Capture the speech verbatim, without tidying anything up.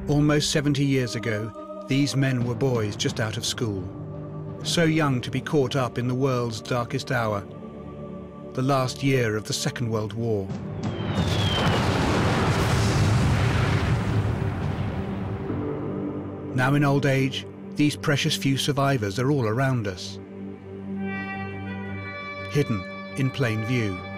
Almost seventy years ago, these men were boys just out of school, so young to be caught up in the world's darkest hour, the last year of the Second World War. Now in old age, these precious few survivors are all around us, hidden in plain view.